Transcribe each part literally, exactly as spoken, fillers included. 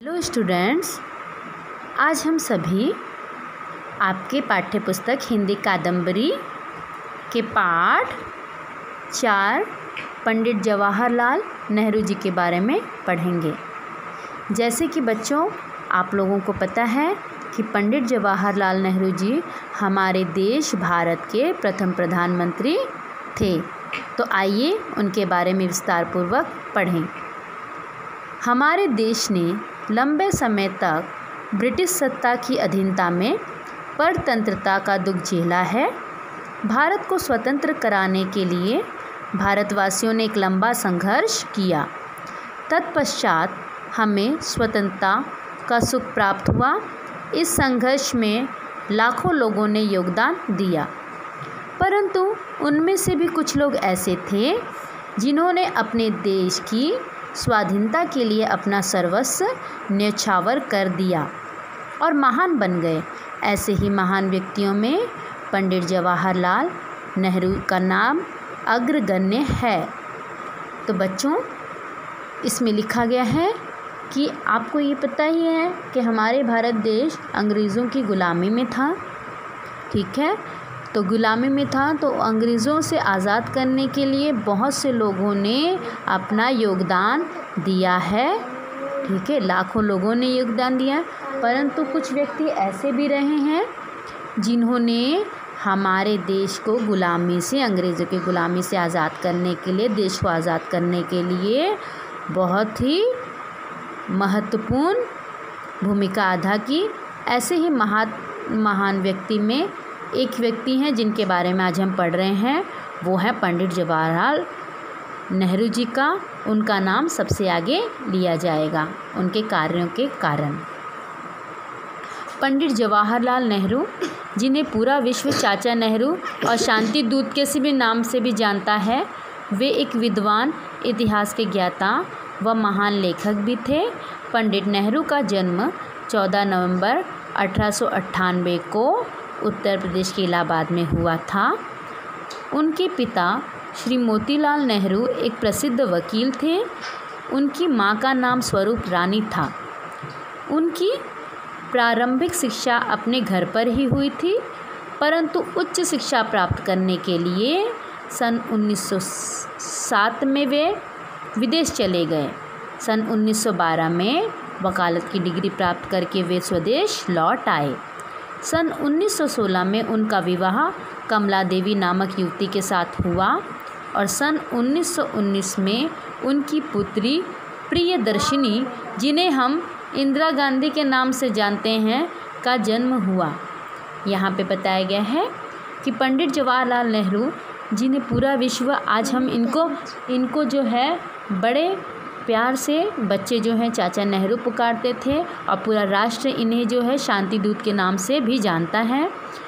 Hello students, आज हम सभी आपके पाठ्य पुस्तक हिंदी कादम्बरी के पाठ चार पंडित जवाहरलाल नेहरू जी के बारे में पढ़ेंगे। जैसे कि बच्चों, आप लोगों को पता है कि पंडित जवाहरलाल नेहरू जी हमारे देश भारत के प्रथम प्रधानमंत्री थे। तो आइए उनके बारे में विस्तार पूर्वक पढ़ें। हमारे देश ने लंबे समय तक ब्रिटिश सत्ता की अधीनता में परतंत्रता का दुख झेला है। भारत को स्वतंत्र कराने के लिए भारतवासियों ने एक लंबा संघर्ष किया। तत्पश्चात हमें स्वतंत्रता का सुख प्राप्त हुआ। इस संघर्ष में लाखों लोगों ने योगदान दिया, परंतु उनमें से भी कुछ लोग ऐसे थे जिन्होंने अपने देश की स्वाधीनता के लिए अपना सर्वस्व न्यौछावर कर दिया और महान बन गए। ऐसे ही महान व्यक्तियों में पंडित जवाहरलाल नेहरू का नाम अग्रगण्य है। तो बच्चों, इसमें लिखा गया है कि आपको ये पता ही है कि हमारे भारत देश अंग्रेज़ों की ग़ुलामी में था। ठीक है, तो ग़ुलामी में था तो अंग्रेज़ों से आज़ाद करने के लिए बहुत से लोगों ने अपना योगदान दिया है। ठीक है, लाखों लोगों ने योगदान दिया, परंतु कुछ व्यक्ति ऐसे भी रहे हैं जिन्होंने हमारे देश को ग़ुलामी से, अंग्रेज़ों की ग़ुलामी से आज़ाद करने के लिए, देश को आज़ाद करने के लिए बहुत ही महत्वपूर्ण भूमिका अदा की। ऐसे ही महा महान व्यक्ति में एक व्यक्ति हैं जिनके बारे में आज हम पढ़ रहे हैं, वो है पंडित जवाहरलाल नेहरू जी का। उनका नाम सबसे आगे लिया जाएगा उनके कार्यों के कारण। पंडित जवाहरलाल नेहरू, जिन्हें पूरा विश्व चाचा नेहरू और शांति दूत के से भी नाम से भी जानता है, वे एक विद्वान, इतिहास के ज्ञाता व महान लेखक भी थे। पंडित नेहरू का जन्म चौदह नवंबर अठारह सौ अट्ठानवे को उत्तर प्रदेश के इलाहाबाद में हुआ था। उनके पिता श्री मोतीलाल नेहरू एक प्रसिद्ध वकील थे। उनकी मां का नाम स्वरूप रानी था। उनकी प्रारंभिक शिक्षा अपने घर पर ही हुई थी, परंतु उच्च शिक्षा प्राप्त करने के लिए सन उन्नीस सौ सात में वे विदेश चले गए। सन उन्नीस सौ बारह में वकालत की डिग्री प्राप्त करके वे स्वदेश लौट आए। सन उन्नीस सौ सोलह में उनका विवाह कमला देवी नामक युवती के साथ हुआ और सन उन्नीस सौ उन्नीस में उनकी पुत्री प्रियदर्शिनी, जिन्हें हम इंदिरा गांधी के नाम से जानते हैं, का जन्म हुआ। यहाँ पे बताया गया है कि पंडित जवाहरलाल नेहरू, जिन्हें पूरा विश्व, आज हम इनको इनको जो है बड़े प्यार से बच्चे जो हैं चाचा नेहरू पुकारते थे और पूरा राष्ट्र इन्हें जो है शांति दूत के नाम से भी जानता है।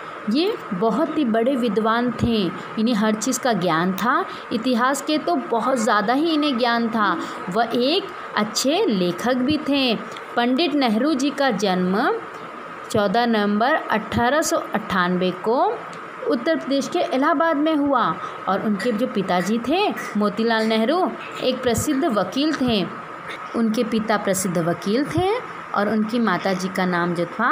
ये बहुत ही बड़े विद्वान थे, इन्हें हर चीज़ का ज्ञान था। इतिहास के तो बहुत ज़्यादा ही इन्हें ज्ञान था। वह एक अच्छे लेखक भी थे। पंडित नेहरू जी का जन्म चौदह नवंबर अठारह सौ अट्ठानवे को उत्तर प्रदेश के इलाहाबाद में हुआ और उनके जो पिताजी थे मोतीलाल नेहरू एक प्रसिद्ध वकील थे। उनके पिता प्रसिद्ध वकील थे और उनकी माताजी का नाम जो था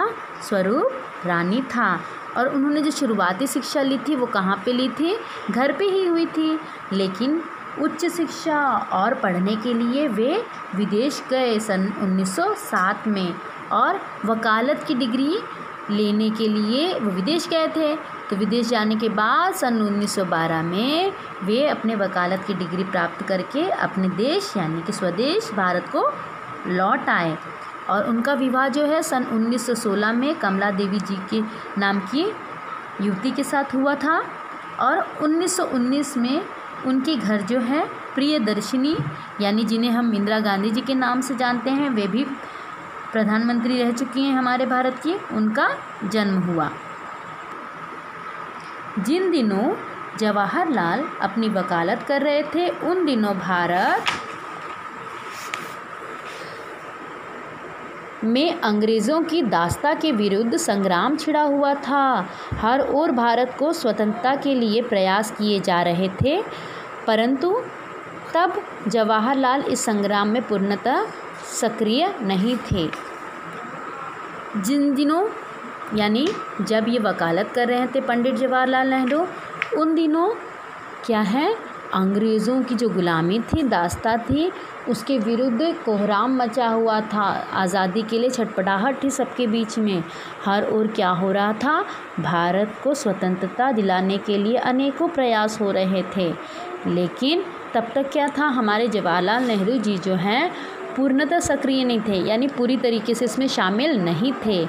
स्वरूप रानी था। और उन्होंने जो शुरुआती शिक्षा ली थी वो कहाँ पे ली थी? घर पे ही हुई थी। लेकिन उच्च शिक्षा और पढ़ने के लिए वे विदेश गए सन उन्नीस सौ सात में और वकालत की डिग्री लेने के लिए वो विदेश गए थे। तो विदेश जाने के बाद सन उन्नीस सौ बारह में वे अपने वकालत की डिग्री प्राप्त करके अपने देश यानी कि स्वदेश भारत को लौट आए। और उनका विवाह जो है सन उन्नीस सौ सोलह में कमला देवी जी के नाम की युवती के साथ हुआ था और उन्नीस सौ उन्नीस में उनके घर जो है प्रियदर्शिनी, यानी जिन्हें हम इंदिरा गांधी जी के नाम से जानते हैं, वे भी प्रधानमंत्री रह चुकी हैं हमारे भारत की, उनका जन्म हुआ। जिन दिनों जवाहरलाल अपनी वकालत कर रहे थे, उन दिनों भारत में अंग्रेज़ों की दास्ता के विरुद्ध संग्राम छिड़ा हुआ था। हर ओर भारत को स्वतंत्रता के लिए प्रयास किए जा रहे थे, परंतु तब जवाहरलाल इस संग्राम में पूर्णतः सक्रिय नहीं थे। जिन दिनों यानी जब ये वकालत कर रहे थे पंडित जवाहरलाल नेहरू, उन दिनों क्या है, अंग्रेज़ों की जो गुलामी थी, दास्ता थी, उसके विरुद्ध कोहराम मचा हुआ था। आज़ादी के लिए छटपटाहट थी सबके बीच में। हर ओर क्या हो रहा था, भारत को स्वतंत्रता दिलाने के लिए अनेकों प्रयास हो रहे थे। लेकिन तब तक क्या था, हमारे जवाहरलाल नेहरू जी जो हैं पूर्णतः सक्रिय नहीं थे, यानी पूरी तरीके से इसमें शामिल नहीं थे।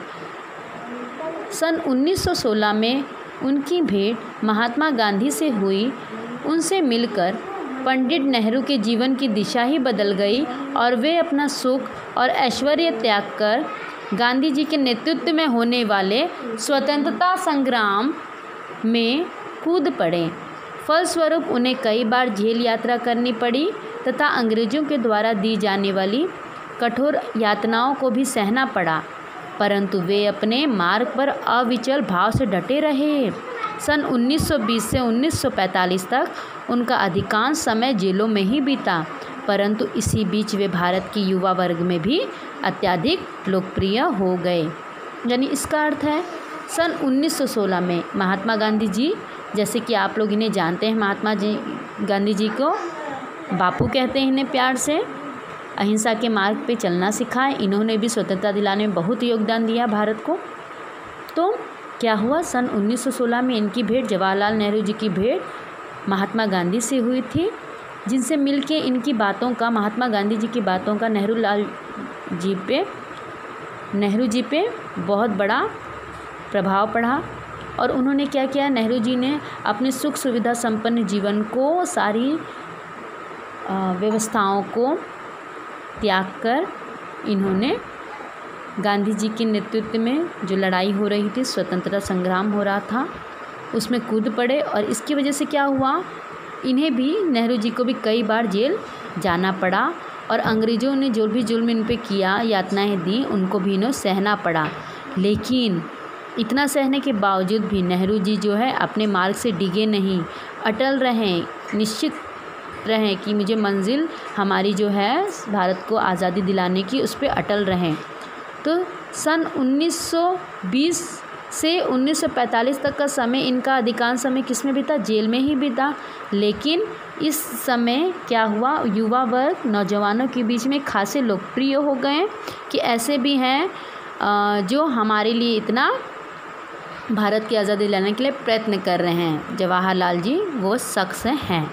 सन उन्नीस सौ सोलह में उनकी भेंट महात्मा गांधी से हुई। उनसे मिलकर पंडित नेहरू के जीवन की दिशा ही बदल गई और वे अपना सुख और ऐश्वर्य त्याग कर गांधी जी के नेतृत्व में होने वाले स्वतंत्रता संग्राम में कूद पड़े। फलस्वरूप उन्हें कई बार जेल यात्रा करनी पड़ी तथा अंग्रेज़ों के द्वारा दी जाने वाली कठोर यातनाओं को भी सहना पड़ा, परंतु वे अपने मार्ग पर अविचल भाव से डटे रहे। सन उन्नीस सौ बीस से उन्नीस सौ पैंतालीस तक उनका अधिकांश समय जेलों में ही बीता, परंतु इसी बीच वे भारत की युवा वर्ग में भी अत्यधिक लोकप्रिय हो गए। यानी इसका अर्थ है सन उन्नीस सौ सोलह में महात्मा गांधी जी, जैसे कि आप लोग इन्हें जानते हैं, महात्मा जी गांधी जी को बापू कहते हैं इन्हें प्यार से, अहिंसा के मार्ग पे चलना सिखाए। इन्होंने भी स्वतंत्रता दिलाने में बहुत योगदान दिया भारत को। तो क्या हुआ, सन उन्नीस सौ सोलह में इनकी भेंट, जवाहरलाल नेहरू जी की भेंट महात्मा गांधी से हुई थी, जिनसे मिलके इनकी बातों का, महात्मा गांधी जी की बातों का नेहरू लाल जी पे नेहरू जी पे बहुत बड़ा प्रभाव पड़ा। और उन्होंने क्या किया, नेहरू जी ने अपने सुख सुविधा संपन्न जीवन को, सारी व्यवस्थाओं को त्याग कर इन्होंने गांधी जी के नेतृत्व में जो लड़ाई हो रही थी, स्वतंत्रता संग्राम हो रहा था, उसमें कूद पड़े। और इसकी वजह से क्या हुआ, इन्हें भी, नेहरू जी को भी कई बार जेल जाना पड़ा और अंग्रेज़ों ने जो भी जुल्म इन पे किया, यातनाएं दी, उनको भी इन्हें सहना पड़ा। लेकिन इतना सहने के बावजूद भी नेहरू जी जो है अपने मार्ग से डिगे नहीं, अटल रहें, निश्चित रहें कि मुझे मंजिल हमारी जो है भारत को आज़ादी दिलाने की, उस पर अटल रहें। तो सन उन्नीस सौ बीस से उन्नीस सौ पैंतालीस तक का समय, इनका अधिकांश समय किस में बीता, जेल में ही बीता। लेकिन इस समय क्या हुआ, युवा वर्ग, नौजवानों के बीच में खासे लोकप्रिय हो गए कि ऐसे भी हैं जो हमारे लिए इतना भारत की आज़ादी दिलाने के लिए प्रयत्न कर रहे हैं। जवाहरलाल जी वो शख्स हैं।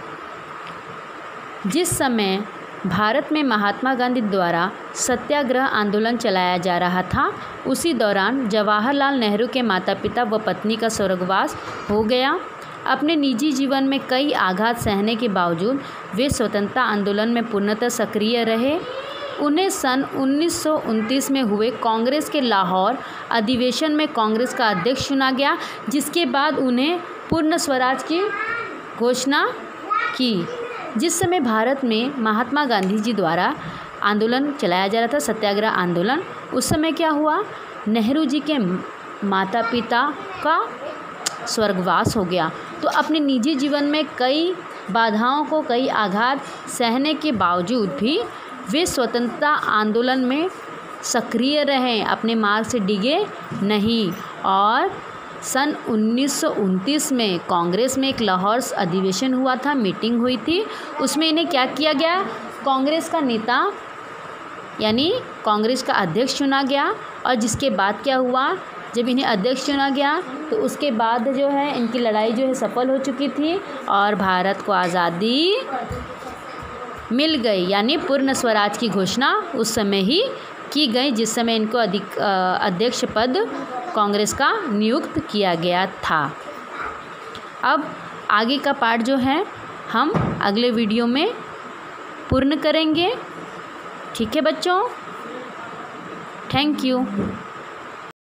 जिस समय भारत में महात्मा गांधी द्वारा सत्याग्रह आंदोलन चलाया जा रहा था, उसी दौरान जवाहरलाल नेहरू के माता पिता व पत्नी का स्वर्गवास हो गया। अपने निजी जीवन में कई आघात सहने के बावजूद वे स्वतंत्रता आंदोलन में पूर्णतः सक्रिय रहे। उन्हें सन उन्नीस सौ उनतीस में हुए कांग्रेस के लाहौर अधिवेशन में कांग्रेस का अध्यक्ष चुना गया, जिसके बाद उन्हें पूर्ण स्वराज की घोषणा की। जिस समय भारत में महात्मा गांधी जी द्वारा आंदोलन चलाया जा रहा था, सत्याग्रह आंदोलन, उस समय क्या हुआ, नेहरू जी के माता पिता का स्वर्गवास हो गया। तो अपने निजी जीवन में कई बाधाओं को, कई आघात सहने के बावजूद भी वे स्वतंत्रता आंदोलन में सक्रिय रहें, अपने मार्ग से डिगे नहीं। और सन उन्नीस सौ उनतीस में कांग्रेस में एक लाहौर अधिवेशन हुआ था, मीटिंग हुई थी, उसमें इन्हें क्या किया गया, कांग्रेस का नेता यानी कांग्रेस का अध्यक्ष चुना गया। और जिसके बाद क्या हुआ, जब इन्हें अध्यक्ष चुना गया तो उसके बाद जो है इनकी लड़ाई जो है सफल हो चुकी थी और भारत को आज़ादी मिल गई, यानी पूर्ण स्वराज की घोषणा उस समय ही की गई, जिस समय इनको अधिक अध्यक्ष पद कांग्रेस का नियुक्त किया गया था। अब आगे का पार्ट जो है हम अगले वीडियो में पूर्ण करेंगे। ठीक है बच्चों, थैंक यू।